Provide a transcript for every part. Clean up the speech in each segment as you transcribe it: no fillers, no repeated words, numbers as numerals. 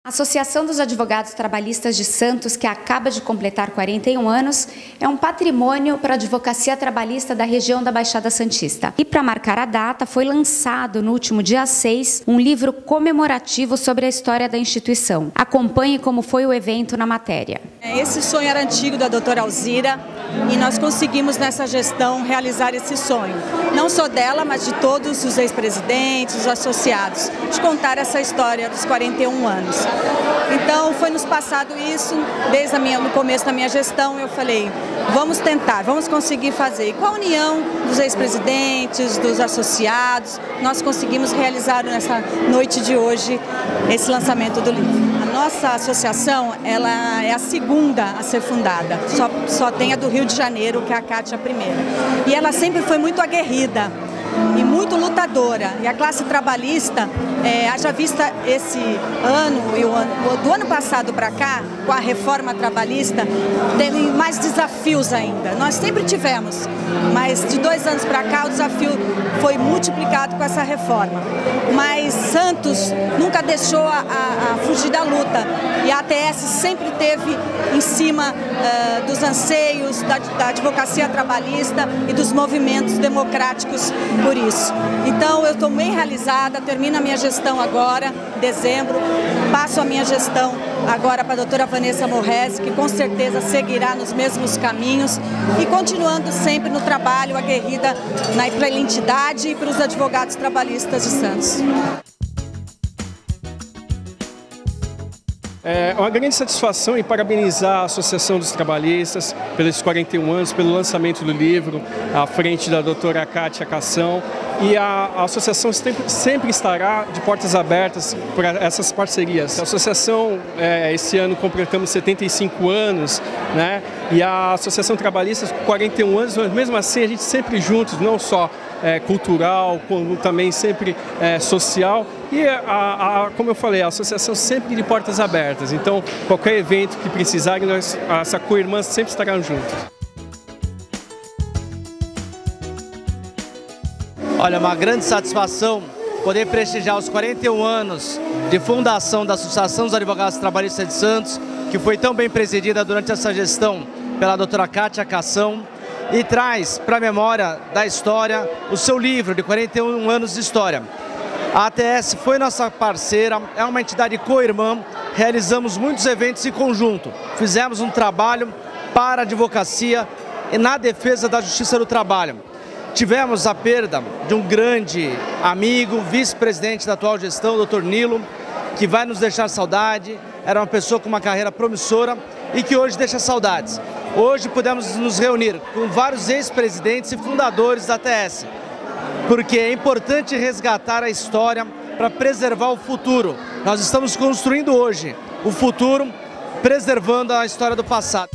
A Associação dos Advogados Trabalhistas de Santos, que acaba de completar 41 anos, é um patrimônio para a advocacia trabalhista da região da Baixada Santista. E para marcar a data, foi lançado no último dia 6 um livro comemorativo sobre a história da instituição. Acompanhe como foi o evento na matéria. Esse sonho era antigo da doutora Alzira e nós conseguimos nessa gestão realizar esse sonho. Não só dela, mas de todos os ex-presidentes, os associados, de contar essa história dos 41 anos. Então foi nos passado isso, desde no começo da minha gestão eu falei, vamos tentar, vamos conseguir fazer. E com a união dos ex-presidentes, dos associados, nós conseguimos realizar nessa noite de hoje esse lançamento do livro. A nossa associação, ela é a segunda a ser fundada, só tem a do Rio de Janeiro, que é a CAT a primeira. E ela sempre foi muito aguerrida e muito lutadora. E a classe trabalhista, haja vista esse ano e do ano passado para cá, com a reforma trabalhista, tem mais desafios ainda. Nós sempre tivemos, mas de 2 anos para cá o desafio foi multiplicado com essa reforma. Mas Santos nunca deixou a fugir da luta e a ATS sempre teve em cima dos anseios da advocacia trabalhista e dos movimentos democráticos por isso. Então eu estou bem realizada, termino a minha gestão agora, em dezembro, passo a minha gestão agora para a doutora Vanessa Morresi, que com certeza seguirá nos mesmos caminhos e continuando sempre no trabalho aguerrida para a entidade e para os advogados trabalhistas de Santos. É uma grande satisfação em parabenizar a Associação dos Trabalhistas pelos 41 anos, pelo lançamento do livro, à frente da doutora Kátia Cação. E a associação sempre estará de portas abertas para essas parcerias. A associação, esse ano completamos 75 anos, né? E a Associação Trabalhista, 41 anos, mas mesmo assim a gente sempre juntos, não só cultural, como também sempre social. E, como eu falei, a associação sempre de portas abertas. Então, qualquer evento que precisarem, essa co-irmã sempre estará juntos. Olha, uma grande satisfação poder prestigiar os 41 anos de fundação da Associação dos Advogados Trabalhistas de Santos, que foi tão bem presidida durante essa gestão pela doutora Kátia Cação, e traz para a memória da história o seu livro de 41 anos de história. A ATS foi nossa parceira, é uma entidade co-irmã, realizamos muitos eventos em conjunto, fizemos um trabalho para a advocacia e na defesa da justiça do trabalho. Tivemos a perda de um grande amigo, vice-presidente da atual gestão, o Dr. Nilo, que vai nos deixar saudade, era uma pessoa com uma carreira promissora e que hoje deixa saudades. Hoje pudemos nos reunir com vários ex-presidentes e fundadores da ATS, porque é importante resgatar a história para preservar o futuro. Nós estamos construindo hoje o futuro, preservando a história do passado.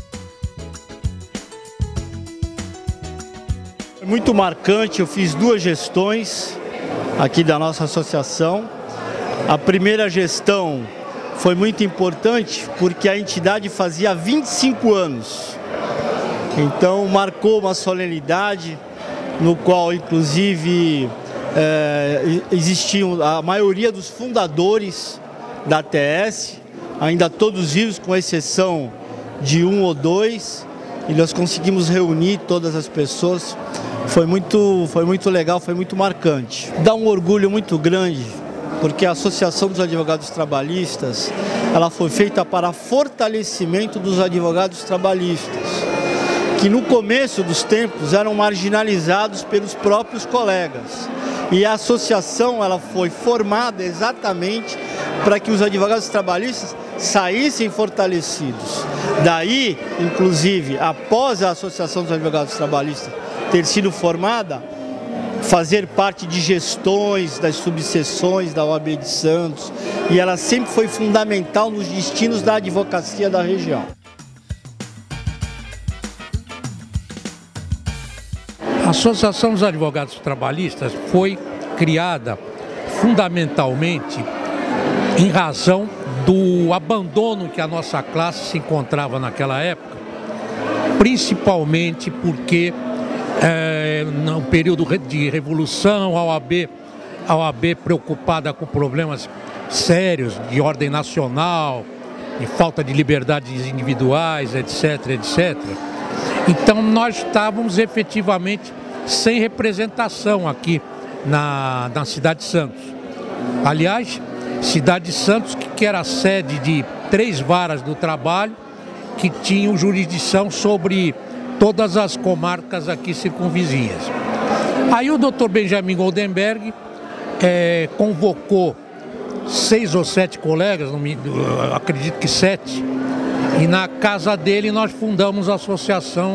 É muito marcante, eu fiz 2 gestões aqui da nossa associação. A primeira gestão foi muito importante porque a entidade fazia 25 anos. Então marcou uma solenidade no qual inclusive existiam a maioria dos fundadores da ATS, ainda todos vivos com exceção de 1 ou 2, e nós conseguimos reunir todas as pessoas. Foi muito legal, foi muito marcante. Dá um orgulho muito grande, porque a Associação dos Advogados Trabalhistas, ela foi feita para fortalecimento dos advogados trabalhistas, que no começo dos tempos eram marginalizados pelos próprios colegas. E a associação, ela foi formada exatamente para que os advogados trabalhistas saíssem fortalecidos. Daí, inclusive, após a Associação dos Advogados Trabalhistas ter sido formada, fazer parte de gestões das subseções da OAB de Santos, e ela sempre foi fundamental nos destinos da advocacia da região. A Associação dos Advogados Trabalhistas foi criada fundamentalmente em razão do abandono que a nossa classe se encontrava naquela época, principalmente porque no período de revolução, a OAB preocupada com problemas sérios de ordem nacional, de falta de liberdades individuais, etc, etc. Então nós estávamos efetivamente sem representação aqui na cidade de Santos. Aliás, cidade de Santos que era a sede de 3 varas do trabalho que tinham jurisdição sobre todas as comarcas aqui circunvizinhas. Aí o Dr. Benjamin Goldenberg convocou 6 ou 7 colegas, acredito que 7, e na casa dele nós fundamos a associação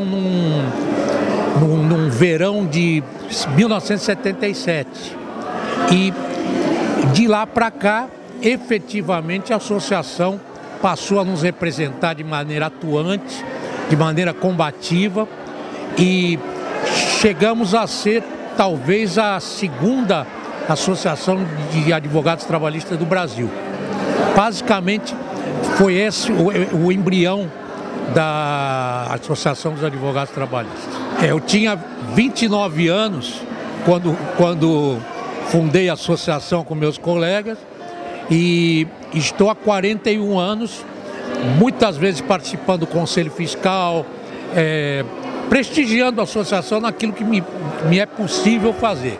num verão de 1977. E de lá para cá, efetivamente, a associação passou a nos representar de maneira atuante, de maneira combativa, e chegamos a ser talvez a segunda associação de advogados trabalhistas do Brasil. Basicamente, foi esse o embrião da Associação dos Advogados Trabalhistas. Eu tinha 29 anos quando fundei a associação com meus colegas e estou há 41 anos, muitas vezes participando do Conselho Fiscal, prestigiando a associação naquilo que me é possível fazer.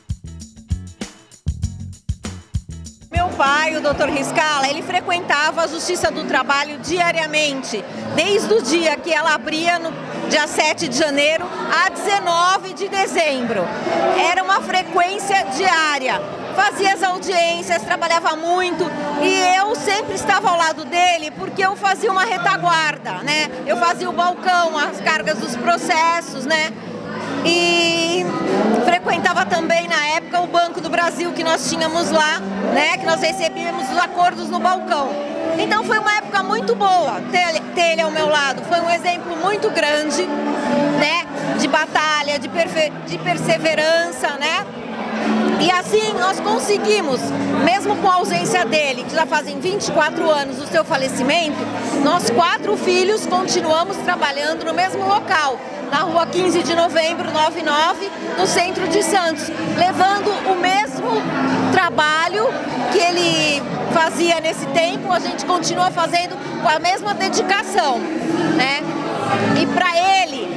Meu pai, o Dr. Riscala, ele frequentava a Justiça do Trabalho diariamente, desde o dia que ela abria, no dia 7 de janeiro, a 19 de dezembro. Era uma frequência diária. Fazia as audiências, trabalhava muito e eu sempre estava ao lado dele porque eu fazia uma retaguarda, né? Eu fazia o balcão, as cargas dos processos, né? E frequentava também na época o Banco do Brasil que nós tínhamos lá, né? Que nós recebíamos os acordos no balcão. Então foi uma época muito boa ter ele ao meu lado. Foi um exemplo muito grande, né? De batalha, de perseverança, né? E assim nós conseguimos, mesmo com a ausência dele, que já fazem 24 anos do seu falecimento, nós 4 filhos continuamos trabalhando no mesmo local, na rua 15 de novembro, 99, no centro de Santos, levando o mesmo trabalho que ele fazia nesse tempo, a gente continua fazendo com a mesma dedicação, né? E para ele,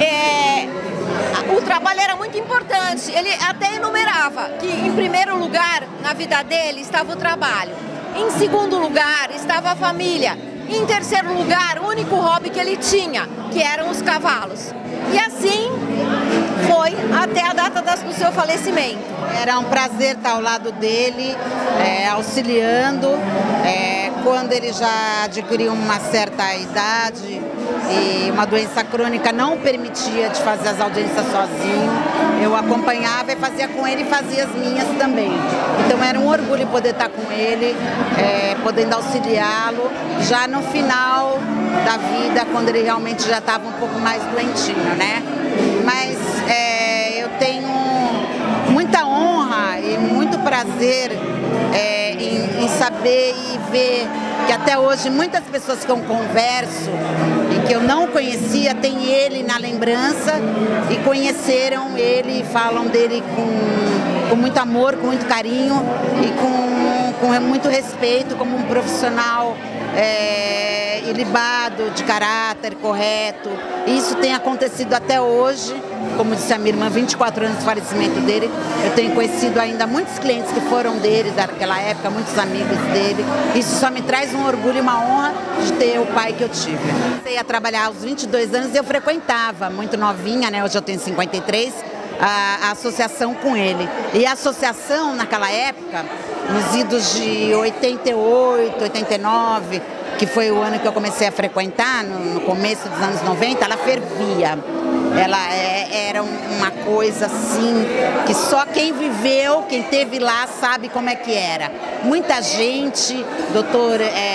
o trabalho era muito importante. Ele até enumerava que em primeiro lugar na vida dele estava o trabalho, em segundo lugar estava a família, em terceiro lugar o único hobby que ele tinha, que eram os cavalos. E assim foi até a data do seu falecimento. Era um prazer estar ao lado dele, auxiliando, quando ele já adquiriu uma certa idade e uma doença crônica não permitia de fazer as audiências sozinho. Eu acompanhava e fazia com ele e fazia as minhas também. Então era um orgulho poder estar com ele, podendo auxiliá-lo já no final da vida, quando ele realmente já estava um pouco mais doentinho, né? Mas eu tenho muita honra e muito prazer em saber e ver que até hoje muitas pessoas que eu converso e que eu não conhecia têm ele na lembrança e conheceram ele e falam dele com muito amor, com muito carinho e com muito respeito como um profissional ilibado, de caráter, correto. Isso tem acontecido até hoje. Como disse a minha irmã, 24 anos do falecimento dele, eu tenho conhecido ainda muitos clientes que foram dele, daquela época, muitos amigos dele. Isso só me traz um orgulho e uma honra de ter o pai que eu tive. Comecei a trabalhar aos 22 anos e eu frequentava, muito novinha, né? Hoje eu tenho 53, a associação com ele. E a associação, naquela época, nos idos de 88, 89, que foi o ano que eu comecei a frequentar, no começo dos anos 90, ela fervia. Ela era uma coisa assim, que só quem viveu, quem esteve lá, sabe como é que era. Muita gente, doutor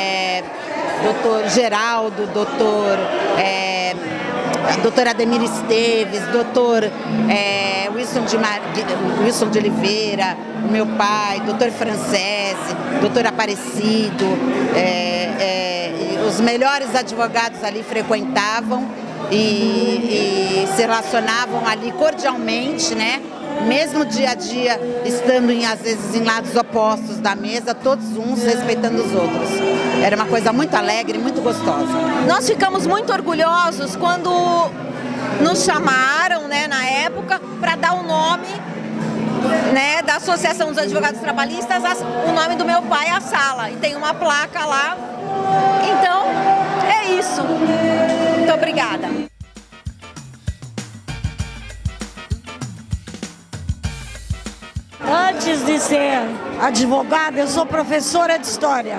Geraldo, doutor Ademir Esteves, doutor Wilson de Oliveira, meu pai, doutor Francese, doutor Aparecido, os melhores advogados ali frequentavam e se relacionavam ali cordialmente, né, mesmo dia a dia, estando às vezes em lados opostos da mesa, todos uns respeitando os outros. Era uma coisa muito alegre, muito gostosa. Nós ficamos muito orgulhosos quando nos chamaram, né, na época, para dar o nome, né, da Associação dos Advogados Trabalhistas, o nome do meu pai à sala. E tem uma placa lá. Então, é isso. Muito obrigada. Antes de ser advogada, eu sou professora de História.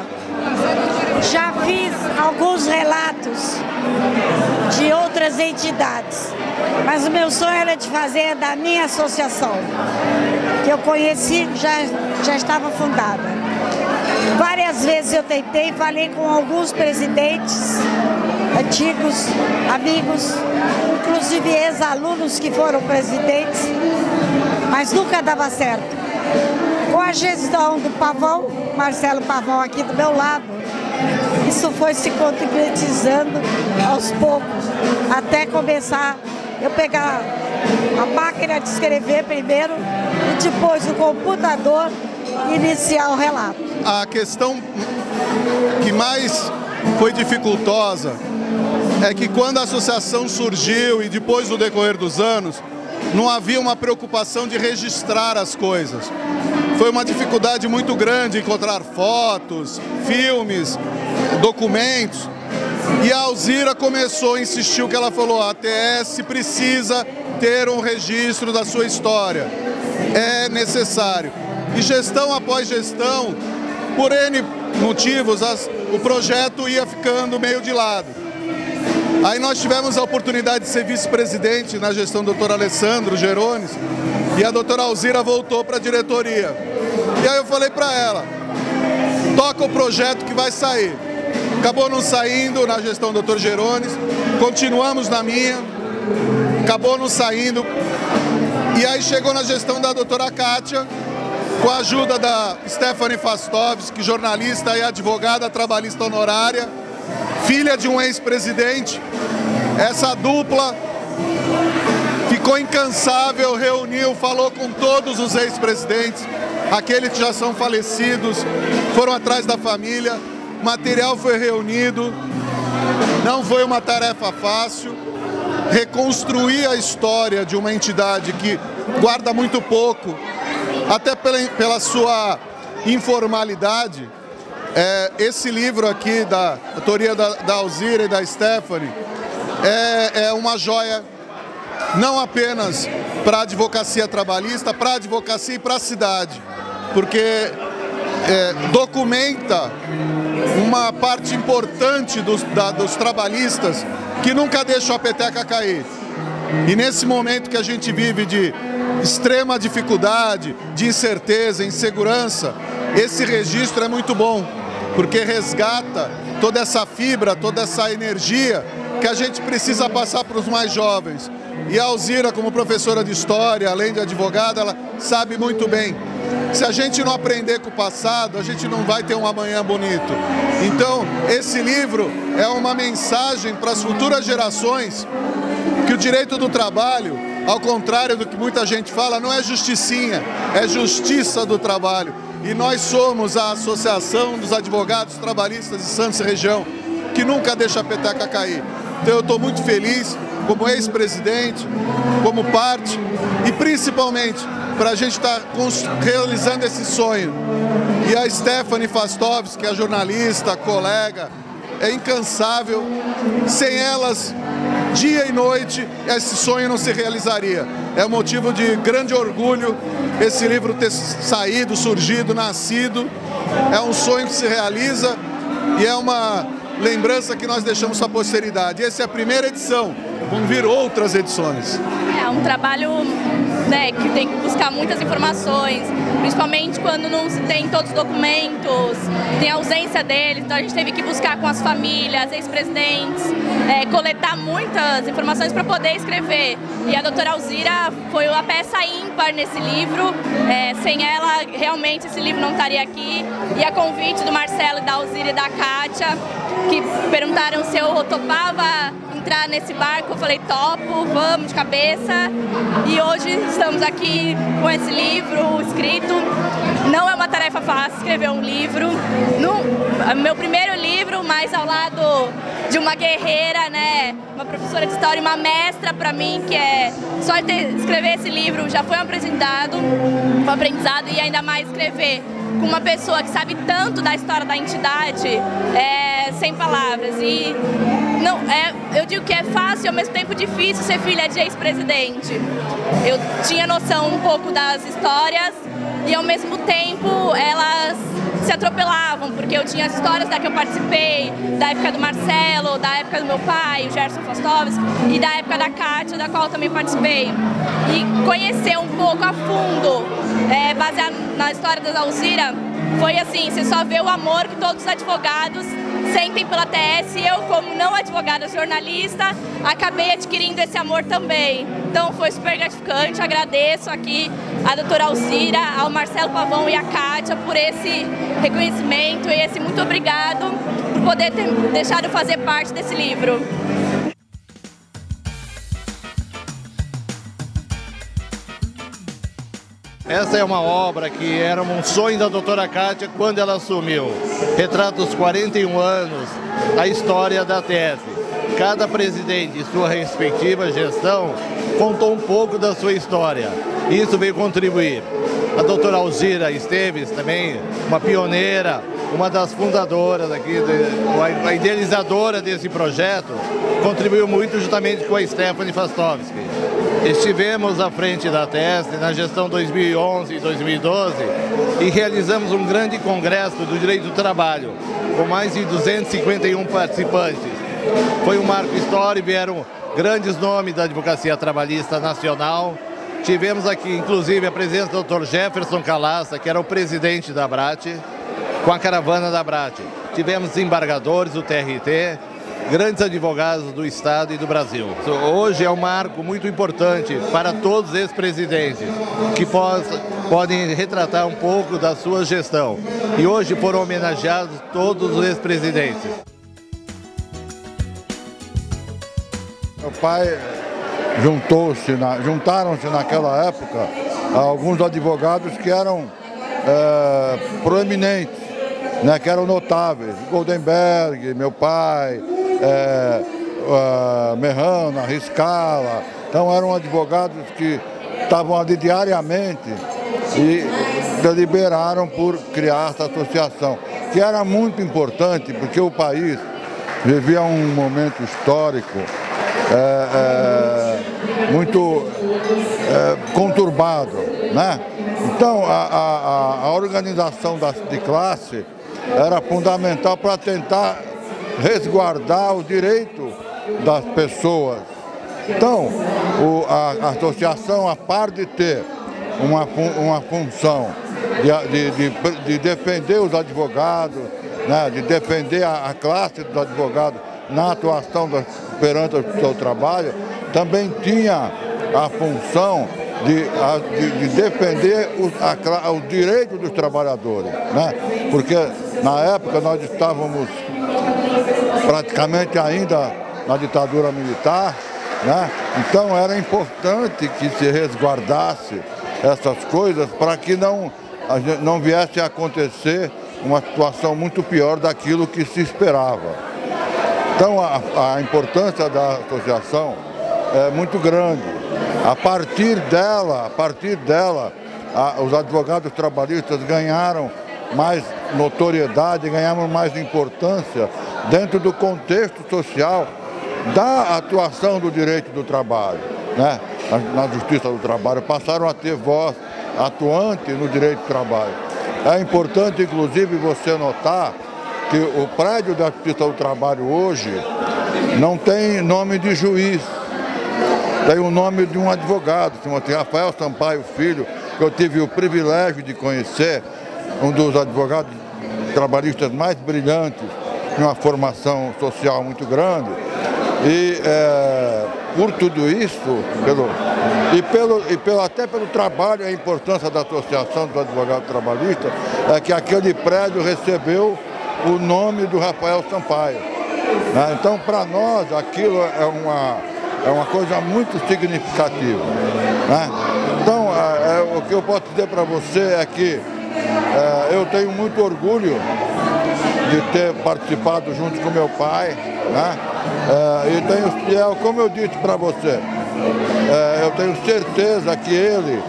Já fiz alguns relatos de outras entidades, mas o meu sonho era de fazer da minha associação, que eu conheci, já estava fundada. Várias vezes eu tentei, falei com alguns presidentes antigos, amigos, inclusive ex-alunos que foram presidentes, mas nunca dava certo. Com a gestão do Pavão, Marcelo Pavão aqui do meu lado, isso foi se concretizando aos poucos, até começar eu pegar a máquina de escrever primeiro e depois o computador e iniciar o relato. A questão que mais foi dificultosa é que quando a associação surgiu e depois do decorrer dos anos, não havia uma preocupação de registrar as coisas. Foi uma dificuldade muito grande encontrar fotos, filmes, documentos. E a Alzira começou, insistiu que ela falou, a ATS precisa ter um registro da sua história. É necessário. E gestão após gestão, por N motivos, o projeto ia ficando meio de lado. Aí nós tivemos a oportunidade de ser vice-presidente na gestão do Dr. Alessandro Gerones e a doutora Alzira voltou para a diretoria. E aí eu falei para ela, toca o projeto que vai sair. Acabou não saindo na gestão do Dr. Gerones, continuamos na minha, acabou não saindo. E aí chegou na gestão da doutora Kátia, com a ajuda da Stephanie Fastovski, jornalista e advogada trabalhista honorária, filha de um ex-presidente. Essa dupla ficou incansável, reuniu, falou com todos os ex-presidentes, aqueles que já são falecidos, foram atrás da família, o material foi reunido, não foi uma tarefa fácil. Reconstruir a história de uma entidade que guarda muito pouco, até pela sua informalidade. Esse livro aqui, da autoria da Alzira e da Stephanie, é uma joia, não apenas para a advocacia trabalhista, para a advocacia e para a cidade, porque documenta uma parte importante dos trabalhistas que nunca deixam a peteca cair. E nesse momento que a gente vive de extrema dificuldade, de incerteza, insegurança, esse registro é muito bom, porque resgata toda essa fibra, toda essa energia que a gente precisa passar para os mais jovens. E a Alzira, como professora de história, além de advogada, ela sabe muito bem. Se a gente não aprender com o passado, a gente não vai ter um amanhã bonito. Então, esse livro é uma mensagem para as futuras gerações que o direito do trabalho, ao contrário do que muita gente fala, não é justicinha, é justiça do trabalho. E nós somos a Associação dos Advogados Trabalhistas de Santos e Região, que nunca deixa a peteca cair. Então eu estou muito feliz, como ex-presidente, como parte, e principalmente para a gente estar realizando esse sonho. E a Stephanie Fastovski, que é jornalista, colega, é incansável. Sem elas, dia e noite, esse sonho não se realizaria. É um motivo de grande orgulho esse livro ter saído, surgido, nascido. É um sonho que se realiza e é uma lembrança que nós deixamos para a posteridade. Essa é a primeira edição, vão vir outras edições. É um trabalho, né, que tem que buscar muitas informações, principalmente quando não se tem todos os documentos, tem a ausência deles, então a gente teve que buscar com as famílias, ex-presidentes, coletar muitas informações para poder escrever. E a doutora Alzira foi uma peça ímpar nesse livro, sem ela realmente esse livro não estaria aqui. E a convite do Marcelo, da Alzira e da Kátia, que perguntaram se eu topava entrar nesse barco, eu falei, topo, vamos de cabeça. E hoje estamos aqui com esse livro escrito. Não é uma tarefa fácil escrever um livro. É meu primeiro livro, mas ao lado de uma guerreira, né? Uma professora de história e uma mestra para mim, que é só escrever esse livro já foi um aprendizado e ainda mais escrever com uma pessoa que sabe tanto da história da entidade, sem palavras. E não, eu digo que é fácil e ao mesmo tempo difícil ser filha de ex-presidente. Eu tinha noção um pouco das histórias e ao mesmo tempo elas se atropelavam, porque eu tinha as histórias da que eu participei, da época do Marcelo, da época do meu pai, o Gerson Fostovski, e da época da Kátia, da qual eu também participei. E conhecer um pouco a fundo, baseado na história da Alzira, foi assim, você só vê o amor que todos os advogados sentem pela TS, e eu, como não advogada, jornalista, acabei adquirindo esse amor também. Então foi super gratificante, agradeço aqui a doutora Alzira, ao Marcelo Pavão e a Kátia por esse reconhecimento e esse muito obrigado por poder ter deixado fazer parte desse livro. Essa é uma obra que era um sonho da doutora Kátia quando ela assumiu. Retrata os 41 anos, a história da TS. Cada presidente, em sua respectiva gestão, contou um pouco da sua história. Isso veio contribuir. A doutora Alzira Esteves também, uma pioneira, uma das fundadoras aqui, a idealizadora desse projeto, contribuiu muito justamente com a Stephanie Fostovski. Estivemos à frente da TS na gestão 2011 e 2012 e realizamos um grande congresso do direito do trabalho, com mais de 251 participantes. Foi um marco histórico, vieram grandes nomes da advocacia trabalhista nacional. Tivemos aqui, inclusive, a presença do Dr. Jefferson Calaça, que era o presidente da ABRAT, com a caravana da ABRAT. Tivemos desembargadores do TRT, grandes advogados do Estado e do Brasil. Hoje é um marco muito importante para todos esses presidentes que podem retratar um pouco da sua gestão. E hoje foram homenageados todos os ex-presidentes. Meu pai juntaram-se naquela época alguns advogados que eram proeminentes, né, que eram notáveis. Goldenberg, meu pai, Merrana, Riscala. Então eram advogados que estavam ali diariamente e deliberaram por criar essa associação, que era muito importante porque o país vivia um momento histórico muito conturbado, né? Então a organização de classe era fundamental para tentar resguardar o direito das pessoas. Então, a associação, a par de ter uma função de defender os advogados, né, de defender a classe dos advogados na atuação perante o seu trabalho, também tinha a função de defender os direitos dos trabalhadores, né? Porque na época nós estávamos praticamente ainda na ditadura militar, né? Então era importante que se resguardasse essas coisas para que não viesse a acontecer uma situação muito pior daquilo que se esperava. Então a importância da associação é muito grande. A partir dela, os advogados trabalhistas ganharam mais notoriedade, ganharam mais importância dentro do contexto social da atuação do direito do trabalho, né? Na Justiça do Trabalho, passaram a ter voz atuante no direito do trabalho. É importante, inclusive, você notar que o prédio da Justiça do Trabalho hoje não tem nome de juiz, tem o nome de um advogado, chama-se Rafael Sampaio Filho, que eu tive o privilégio de conhecer, um dos advogados trabalhistas mais brilhantes, de uma formação social muito grande. E por tudo isso, até pelo trabalho e a importância da Associação dos Advogados Trabalhistas, é que aquele prédio recebeu o nome do Rafael Sampaio. né? Então, para nós, aquilo é uma coisa muito significativa, né? Então, o que eu posso dizer para você é que eu tenho muito orgulho de ter participado junto com meu pai, né? Como eu disse para você, eu tenho certeza que ele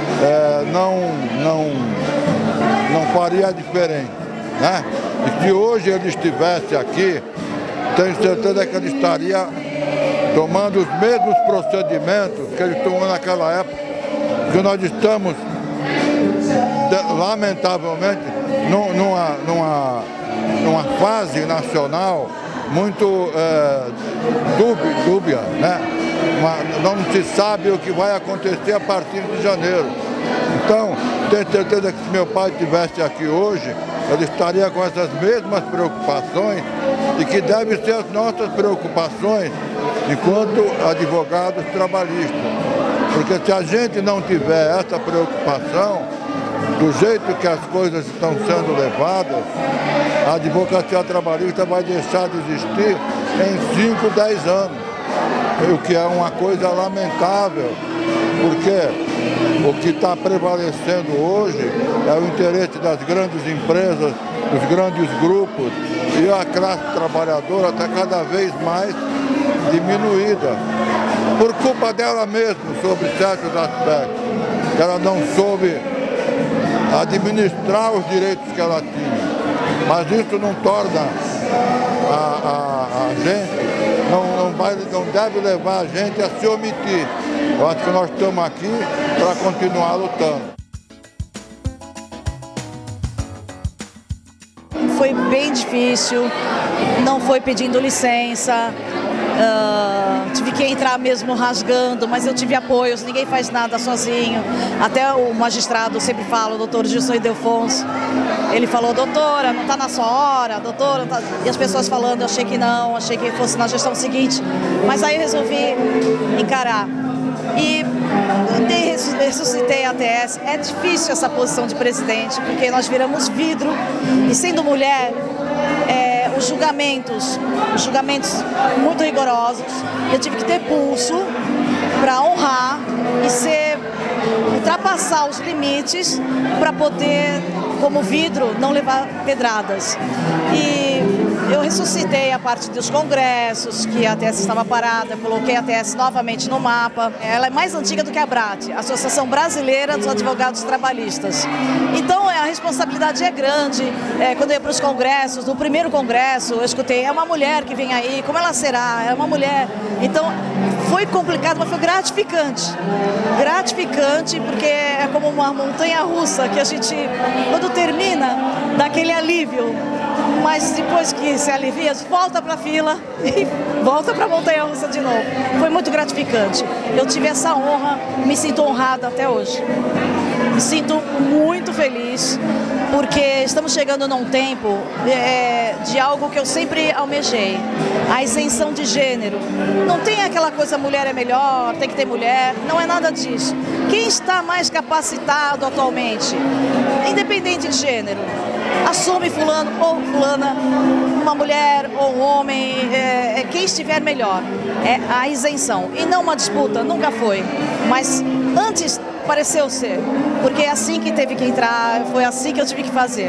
não faria diferente, né? E se hoje ele estivesse aqui, tenho certeza que ele estaria tomando os mesmos procedimentos que ele tomou naquela época, porque nós estamos, lamentavelmente, numa fase nacional muito dúbia, né? Não se sabe o que vai acontecer a partir de janeiro. Então, tenho certeza que se meu pai estivesse aqui hoje, ele estaria com essas mesmas preocupações e que devem ser as nossas preocupações enquanto advogados trabalhistas. Porque se a gente não tiver essa preocupação, do jeito que as coisas estão sendo levadas, a advocacia trabalhista vai deixar de existir em 5, 10 anos. O que é uma coisa lamentável, porque o que está prevalecendo hoje é o interesse das grandes empresas, dos grandes grupos, e a classe trabalhadora está cada vez mais diminuída, por culpa dela mesma, sobre certos aspectos, que ela não soube administrar os direitos que ela tinha. Mas isso não torna a gente, não deve levar a gente a se omitir. Eu acho que nós estamos aqui para continuar lutando. Foi bem difícil, não foi pedindo licença, tive que entrar mesmo rasgando, mas eu tive apoios, ninguém faz nada sozinho. Até o magistrado sempre fala, o doutor Gilson Ildefonso, ele falou, doutora, não está na sua hora, doutora, tá... E as pessoas falando, eu achei que não, achei que fosse na gestão seguinte, mas aí eu resolvi encarar. E ressuscitei a ATS. É difícil essa posição de presidente, porque nós viramos vidro e, sendo mulher, os julgamentos muito rigorosos, eu tive que ter pulso para honrar e ultrapassar os limites para poder, como vidro, não levar pedradas. E eu ressuscitei a parte dos congressos, que a ATS estava parada, coloquei a ATS novamente no mapa. Ela é mais antiga do que a ABRAT, a Associação Brasileira dos Advogados Trabalhistas. Então a responsabilidade é grande. Quando eu ia para os congressos, no primeiro congresso, eu escutei, é uma mulher que vem aí, como ela será? É uma mulher. Então foi complicado, mas foi gratificante. Gratificante, porque é como uma montanha-russa que a gente, quando termina, dá aquele alívio. Mas depois que se alivia, volta para a fila e volta para a montanha-russa de novo. Foi muito gratificante. Eu tive essa honra, me sinto honrada até hoje. Me sinto muito feliz, porque estamos chegando num tempo de algo que eu sempre almejei, a isenção de gênero. Não tem aquela coisa, mulher é melhor, tem que ter mulher, não é nada disso. Quem está mais capacitado atualmente, independente de gênero, assume fulano ou fulana, uma mulher ou um homem, quem estiver melhor, é a isenção. E não uma disputa, nunca foi, mas antes pareceu ser, porque é assim que teve que entrar, foi assim que eu tive que fazer.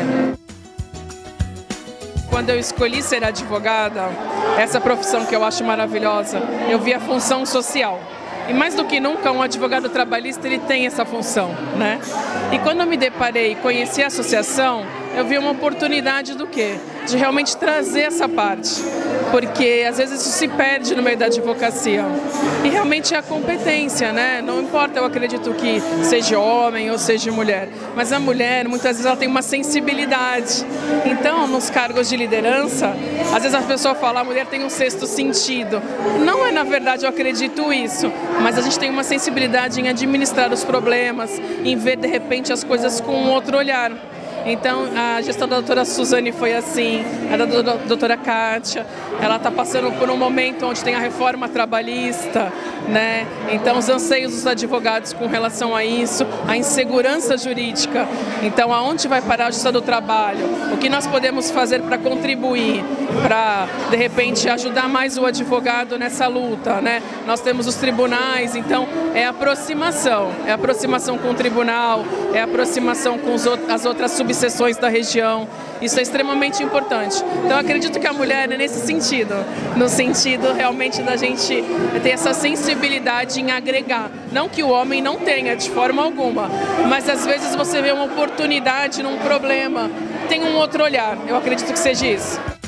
Quando eu escolhi ser advogada, essa profissão que eu acho maravilhosa, eu vi a função social. E mais do que nunca, um advogado trabalhista, ele tem essa função, né? E quando eu me deparei e conheci a associação, eu vi uma oportunidade do quê? De realmente trazer essa parte. Porque às vezes isso se perde no meio da advocacia. E realmente é a competência, né? Não importa, eu acredito que seja homem ou seja mulher. Mas a mulher, muitas vezes, ela tem uma sensibilidade. Então, nos cargos de liderança, às vezes a pessoa fala, a mulher tem um sexto sentido. Não é, na verdade, eu acredito isso. Mas a gente tem uma sensibilidade em administrar os problemas, em ver, de repente, as coisas com um outro olhar. Então, a gestão da doutora Suzane foi assim, a da doutora Kátia, ela está passando por um momento onde tem a reforma trabalhista, né? Então, os anseios dos advogados com relação a isso, a insegurança jurídica. Então, aonde vai parar a justiça do trabalho? O que nós podemos fazer para contribuir? para, de repente, ajudar mais o advogado nessa luta, né? Nós temos os tribunais, então é aproximação com o tribunal, é aproximação com as outras subseções da região. Isso é extremamente importante. Então, acredito que a mulher é nesse sentido, no sentido realmente da gente ter essa sensibilidade em agregar. Não que o homem não tenha, de forma alguma, mas às vezes você vê uma oportunidade num problema, tem um outro olhar. Eu acredito que seja isso.